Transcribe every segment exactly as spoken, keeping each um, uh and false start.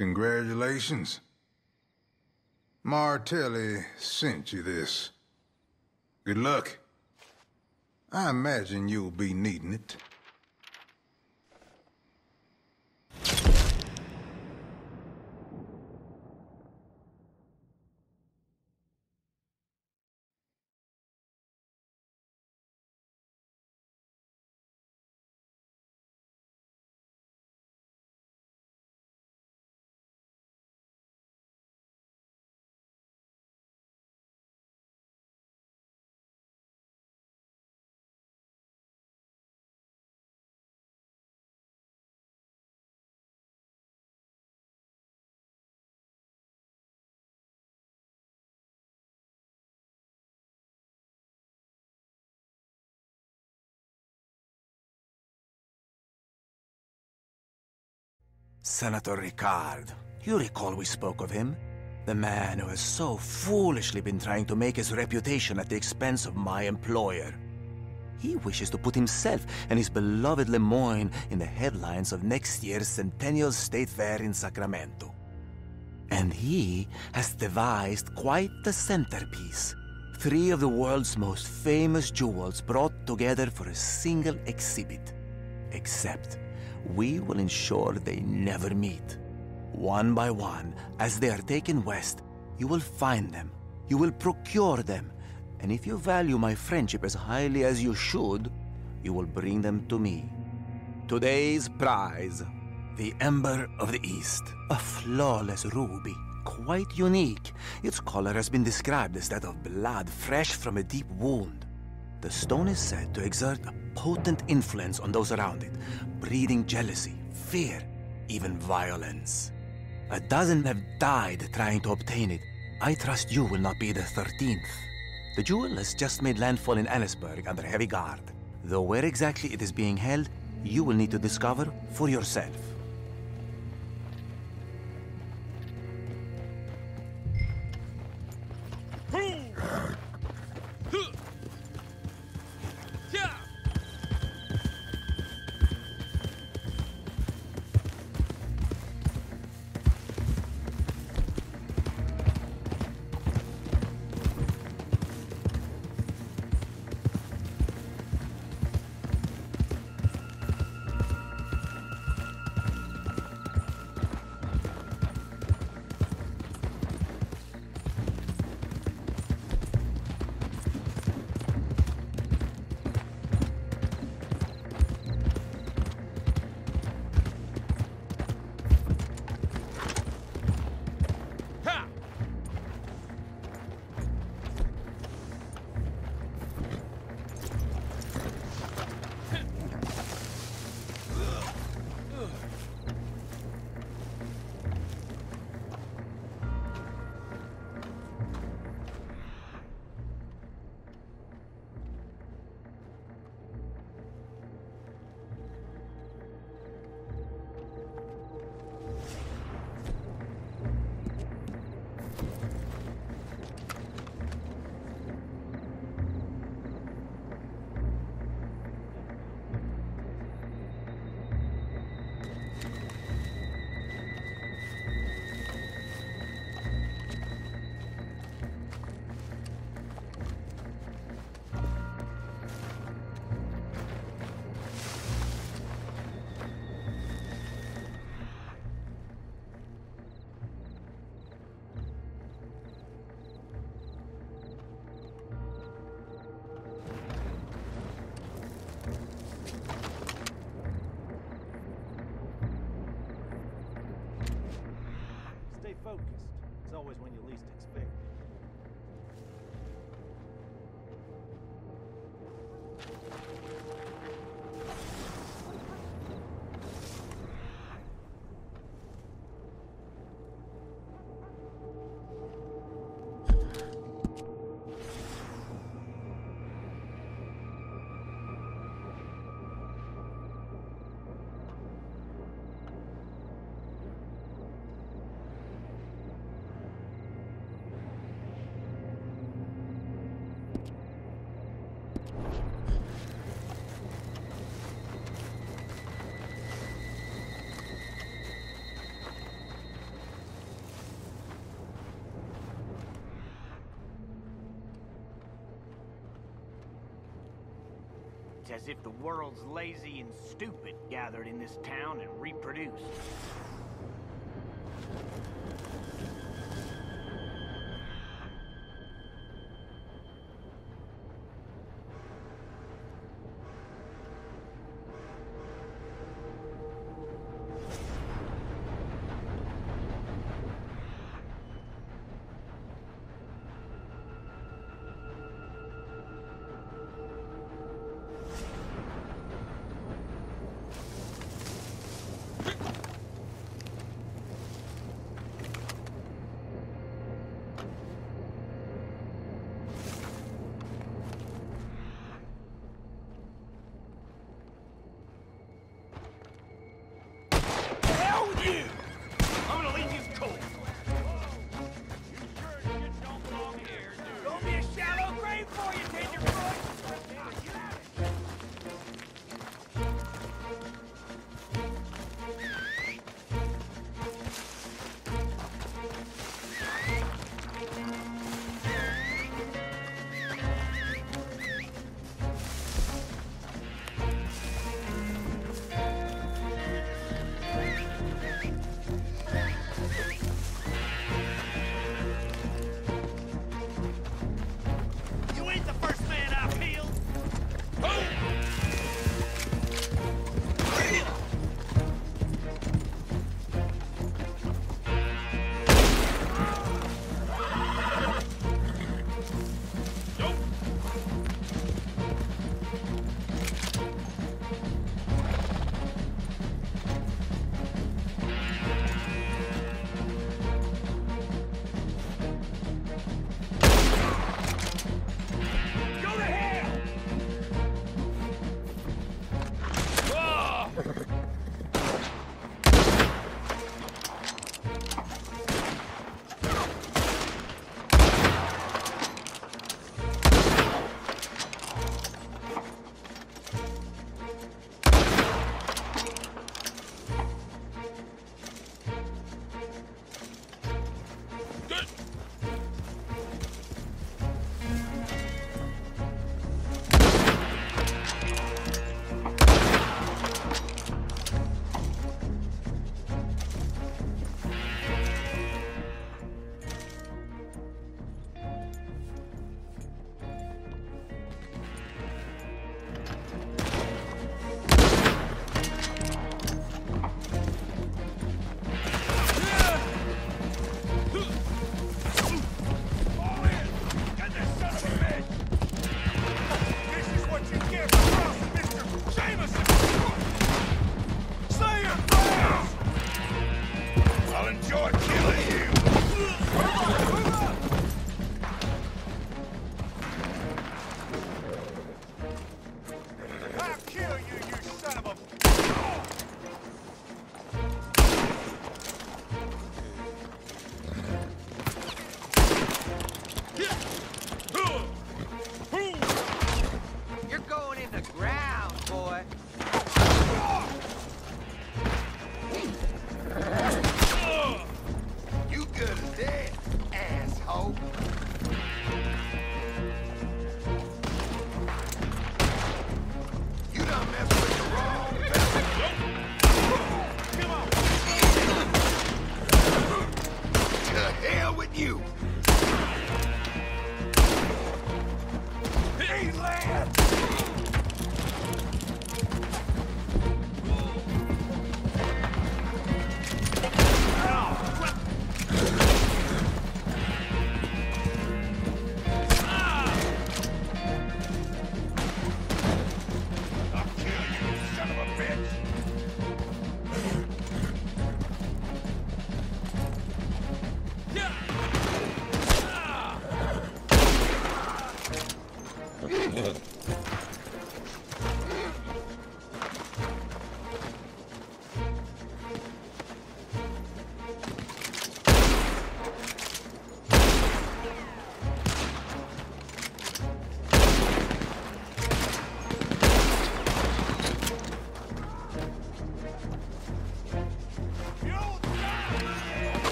Congratulations. Martelli sent you this. Good luck. I imagine you'll be needing it. Senator Ricard. You recall we spoke of him? The man who has so foolishly been trying to make his reputation at the expense of my employer. He wishes to put himself and his beloved Lemoyne in the headlines of next year's Centennial State Fair in Sacramento. And he has devised quite the centerpiece. Three of the world's most famous jewels brought together for a single exhibit. Except, we will ensure they never meet. One by one, as they are taken west, you will find them, you will procure them, and if you value my friendship as highly as you should, you will bring them to me. Today's prize, the Ember of the East, a flawless ruby, quite unique. Its color has been described as that of blood fresh from a deep wound. The stone is said to exert a potent influence on those around it, breeding jealousy, fear, even violence. A dozen have died trying to obtain it. I trust you will not be the thirteenth. The jewel has just made landfall in Annesburg under heavy guard. Though where exactly it is being held, you will need to discover for yourself. Focused. It's always when you least expect It's as if the world's lazy and stupid gathered in this town and reproduced.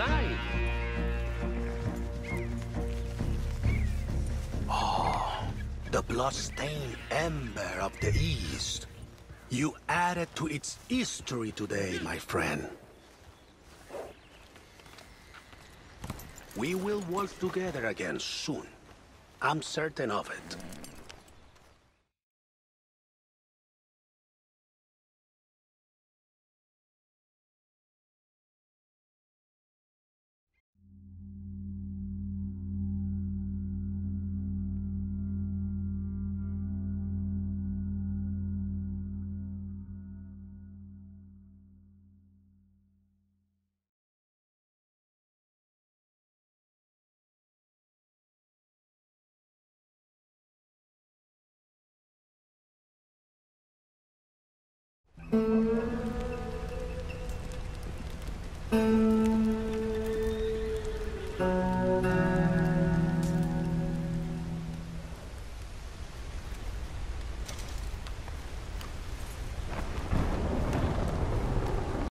time. The blood-stained ember of the East. You added to its history today, my friend. We will work together again soon. I'm certain of it. Thank you.